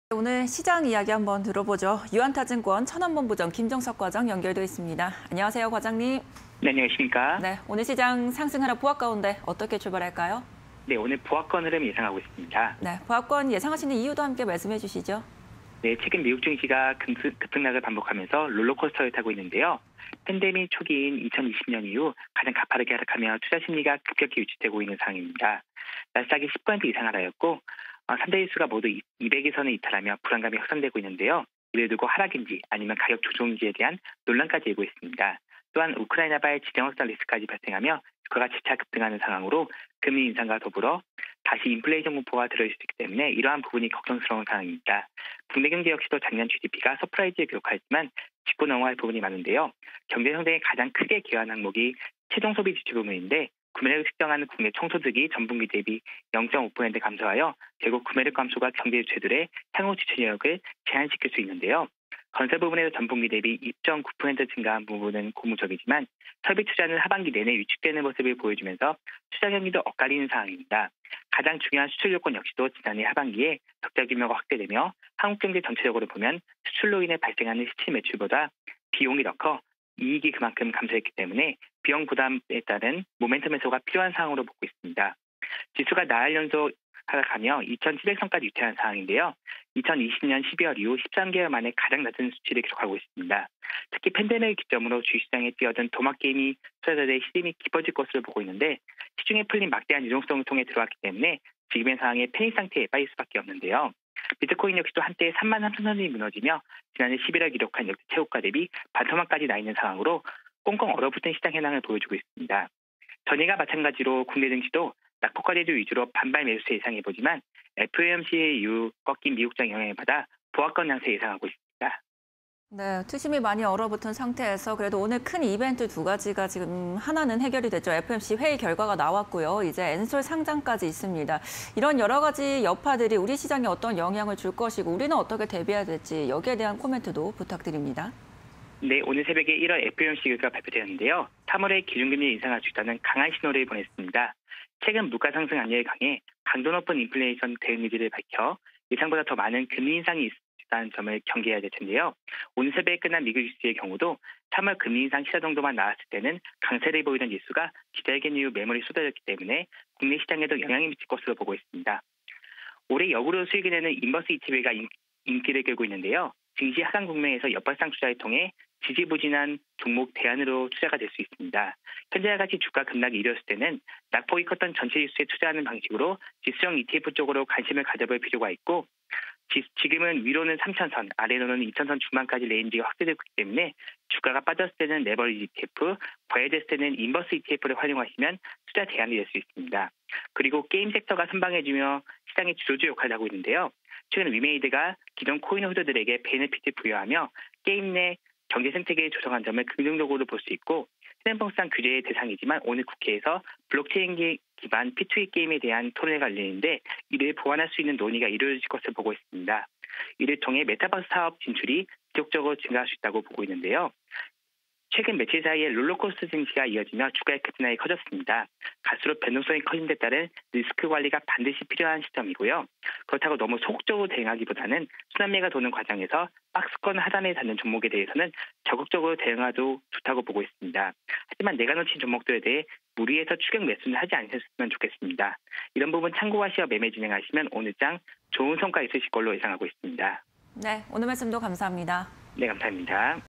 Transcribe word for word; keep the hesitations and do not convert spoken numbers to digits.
오늘 시장 이야기 한번 들어보죠. 유한타증권 천안본부장 김정석 과장 연결되어 있습니다. 안녕하세요, 과장님. 네, 안녕하십니까. 네, 오늘 시장 상승하락 보합 가운데 어떻게 출발할까요? 네, 오늘 보합권 흐름 예상하고 있습니다. 네, 보합권 예상하시는 이유도 함께 말씀해 주시죠. 네, 최근 미국 증시가 급등, 급등락을 반복하면서 롤러코스터를 타고 있는데요. 팬데믹 초기인 이천이십 년 이후 가장 가파르게 하락하며 투자 심리가 급격히 유치되고 있는 상황입니다. 나스닥이 십 퍼센트 이상 하락했고 어, 삼 대 지수가 모두 이백의 선을 이탈하며 불안감이 확산되고 있는데요. 이를 두고 하락인지 아니면 가격 조정인지에 대한 논란까지 일고 있습니다. 또한 우크라이나발 지정 확산 리스크까지 발생하며 주가가 재차 급등하는 상황으로 금리 인상과 더불어 다시 인플레이션 공포가 들어올 수 있기 때문에 이러한 부분이 걱정스러운 상황입니다. 국내 경제 역시도 작년 지디피가 서프라이즈에 기록하였지만 짚고 넘어갈 부분이 많은데요. 경제 성장에 가장 크게 기여한 항목이 최종 소비 지출 부분인데 구매력을 측정하는 국내 총소득이 전분기 대비 영 점 오 퍼센트 감소하여 결국 구매력 감소가 경제 주체들의 향후 지출력을 제한시킬 수 있는데요. 건설 부분에서 전분기 대비 이 점 구 퍼센트 증가한 부분은 고무적이지만 설비 투자는 하반기 내내 위축되는 모습을 보여주면서 투자 경기도 엇갈리는 상황입니다. 가장 중요한 수출 요건 역시도 지난해 하반기에 적자 규모가 확대되며 한국 경제 전체적으로 보면 수출로 인해 발생하는 실질 매출보다 비용이 더 커 이익이 그만큼 감소했기 때문에 비용 부담에 따른 모멘텀 해소가 필요한 상황으로 보고 있습니다. 지수가 나흘 연속 하락하며 이천칠백 선까지 유퇴한 상황인데요. 이천이십 년 십이월 이후 십삼 개월 만에 가장 낮은 수치를 기록하고 있습니다. 특히 팬데믹을 기점으로 주식시장에 뛰어든 도마게임이 투자자들의 시름이 깊어질 것으로 보고 있는데 시중에 풀린 막대한 유동성을 통해 들어왔기 때문에 지금의 상황에 패닉 상태에 빠질 수밖에 없는데요. 비트코인 역시도 한때 삼만 삼천 선이 무너지며 지난해 십일월 기록한 역대 최고가 대비 반토막까지 나 있는 상황으로 꽁꽁 얼어붙은 시장 현황을 보여주고 있습니다. 전일과 마찬가지로 국내 증시도 낙폭과대주 위주로 반발 매수세 예상해보지만 에프오엠씨 이후 꺾인 미국장 영향을 받아 보합권 양세 예상하고 있습니다. 네, 투심이 많이 얼어붙은 상태에서 그래도 오늘 큰 이벤트 두 가지가 지금 하나는 해결이 됐죠. 에프오엠씨 회의 결과가 나왔고요. 이제 엔솔 상장까지 있습니다. 이런 여러 가지 여파들이 우리 시장에 어떤 영향을 줄 것이고 우리는 어떻게 대비해야 될지 여기에 대한 코멘트도 부탁드립니다. 네, 오늘 새벽에 일월 에프오엠씨 결과가 발표되었는데요. 삼월에 기준금리 인상할 수 있다는 강한 신호를 보냈습니다. 최근 물가 상승 압력이 강해 강도 높은 인플레이션 대응 의지를 밝혀 예상보다 더 많은 금리 인상이 있다는 점을 경계해야 될 텐데요. 오늘 새벽에 끝난 미국 주식의 경우도 삼월 금리 인상 시사 정도만 나왔을 때는 강세를 보이던 지수가 기자회견 이후 매물이 쏟아졌기 때문에 국내 시장에도 영향이 미칠 것으로 보고 있습니다. 올해 역으로 수익을 내는 인버스 이티에프가 인기를 끌고 있는데요. 증시 하강 국면에서 역발상 투자를 통해 지지부진한 종목 대안으로 투자가 될 수 있습니다. 현재와 같이 주가 급락이 이루어졌을 때는 낙폭이 컸던 전체 지수에 투자하는 방식으로 지수형 이티에프 쪽으로 관심을 가져볼 필요가 있고 지, 지금은 위로는 삼천 선, 아래로는 이천 선 중반까지 레인지가 확대되고 있기 때문에 주가가 빠졌을 때는 레버리지 이티에프, 과열됐을 때는 인버스 이티에프를 활용하시면 투자 대안이 될 수 있습니다. 그리고 게임 섹터가 선방해주며 시장의 주도주 역할을 하고 있는데요. 최근 위메이드가 기존 코인 홀더들에게 베네핏을 부여하며 게임 내 경제 생태계를 조성한 점을 긍정적으로 볼 수 있고 현행법상 규제의 대상이지만 오늘 국회에서 블록체인 기반 피투이 게임에 대한 토론회가 열리는데 이를 보완할 수 있는 논의가 이루어질 것을 보고 있습니다. 이를 통해 메타버스 사업 진출이 지속적으로 증가할 수 있다고 보고 있는데요. 최근 며칠 사이에 롤러코스터 증시가 이어지며 주가의 급등이 커졌습니다. 갈수록 변동성이 커진 데 따른 리스크 관리가 반드시 필요한 시점이고요. 그렇다고 너무 소극적으로 대응하기보다는 순환매가 도는 과정에서 박스권 하단에 닿는 종목에 대해서는 적극적으로 대응하도 좋다고 보고 있습니다. 하지만 내가 놓친 종목들에 대해 무리해서 추격 매수는 하지 않으셨으면 좋겠습니다. 이런 부분 참고하시어 매매 진행하시면 오늘 장 좋은 성과 있으실 걸로 예상하고 있습니다. 네, 오늘 말씀도 감사합니다. 네, 감사합니다.